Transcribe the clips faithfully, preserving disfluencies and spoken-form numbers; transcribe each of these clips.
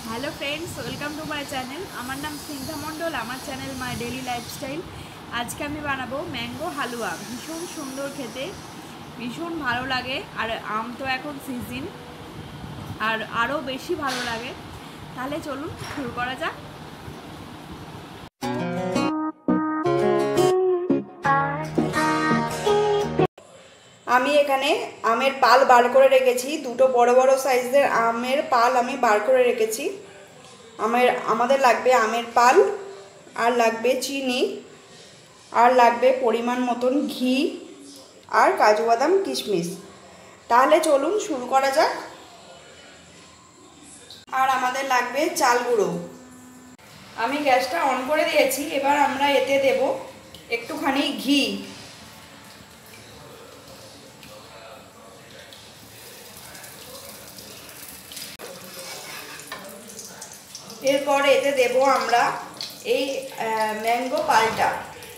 Hello friends welcome to my channel. आमार नाम स्निग्धा मंडल। आमार चैनल माई डेली लाइफस्टाइल। आज के आमी बानाबो मैंगो हालुआ। भीषण सुंदर खेते, भीषण भालो लागे। और आम तो एखन सीजन और आरो बेशी भालो लागे। ताहले चलुन शुरू करा जाक। আমি এখানে আমের পাল বার করে রেখেছি। দুটো বড় বড় সাইজের আমের পাল আমি বার করে রেখেছি। আমের আমাদের লাগবে আমের পাল, আর লাগবে চিনি, আর লাগবে পরিমাণ মতন ঘি আর কাজু বাদাম কিশমিশ। তাহলে চলুন শুরু করা যাক। আর আমাদের লাগবে চাল গুঁড়ো। আমি গ্যাসটা অন করে দিয়েছি। এবার আমরা এতে দেব একটুখানি ঘি। এরপর এতে দেব আমরা এই ম্যাঙ্গো পালটা।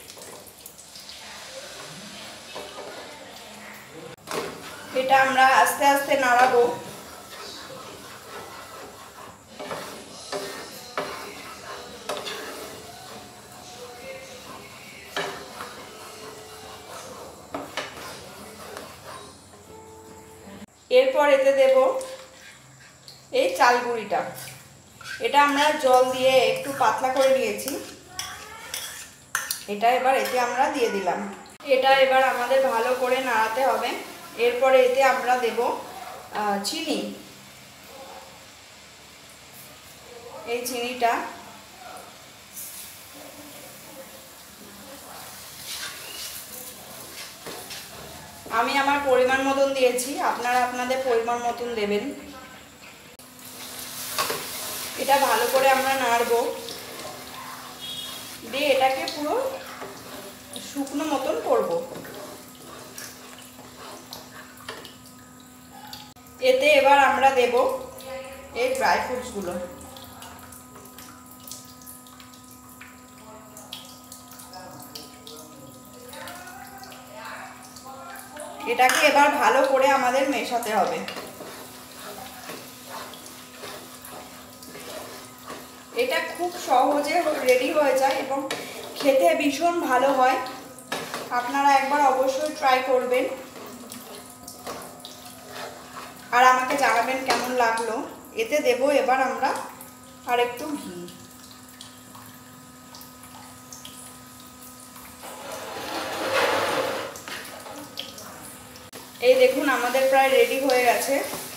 এটা আমরা আস্তে আস্তে নাড়াবো। এরপর এতে দেব এই চাল গুঁড়িটা। এটা আমরা জল দিয়ে একটু পাতলা করে নিয়েছি। এটা এবার এতে আমরা দিয়ে দিলাম। এটা এবার আমাদের ভালো করে নাড়াতে হবে। এরপরে এতে আমরা দেব চিনি। এই চিনিটা আমি আমার পরিমাণ মতন দিয়েছি, আপনারা আপনাদের পরিমাণ মতন দেবেন। এটা ভালো করে আমরা নাড়বো, দিয়ে এটাকে পুরো শুকনো মতন করব। এতে এবার আমরা দেব এই ড্রাই ফ্রুটসগুলো। এটাকে এবার ভালো করে আমাদের মেশাতে হবে। এটা খুব সহজে রেডি হয়ে যায় এবং খেতে ভীষণ ভালো হয়। আপনারা একবার অবশ্যই ট্রাই করবেন আর আমাকে জানাবেন কেমন লাগলো। এতে দেব এবার আমরা আর একটু ঘি। এই দেখুন আমাদের প্রায় রেডি হয়ে গেছে।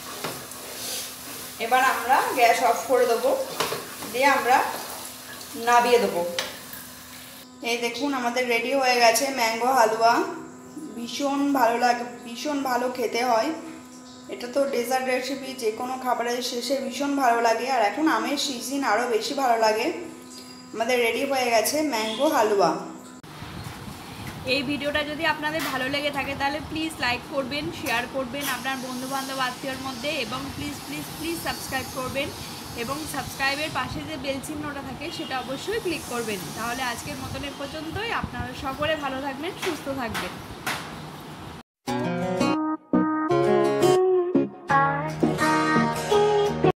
এবার আমরা গ্যাস অফ করে দেবো, দিয়ে আমরা নামিয়ে দেবো। এই দেখুন আমাদের রেডি হয়ে গেছে ম্যাঙ্গো হালুয়া। ভীষণ ভালো লাগে, ভীষণ ভালো খেতে হয়। এটা তো ডেজার্ট রেসিপি, যে কোনো খাবারের শেষে ভীষণ ভালো লাগে। আর এখন আমের সিজন আরও বেশি ভালো লাগে। আমাদের রেডি হয়ে গেছে ম্যাঙ্গো হালুয়া। এই ভিডিওটা যদি আপনাদের ভালো লেগে থাকে তাহলে প্লিজ লাইক করবেন, শেয়ার করবেন আপনার বন্ধুবান্ধব আত্মীয়র মধ্যে, এবং প্লিজ প্লিজ প্লিজ সাবস্ক্রাইব করবেন। এবং সাবস্ক্রাইবের পাশে যে বেল চিহ্নটা থাকে সেটা অবশ্যই ক্লিক করবেন। তাহলে আজকের মতন এ পর্যন্তই। আপনারা সকলে ভালো থাকবেন, সুস্থ থাকবেন।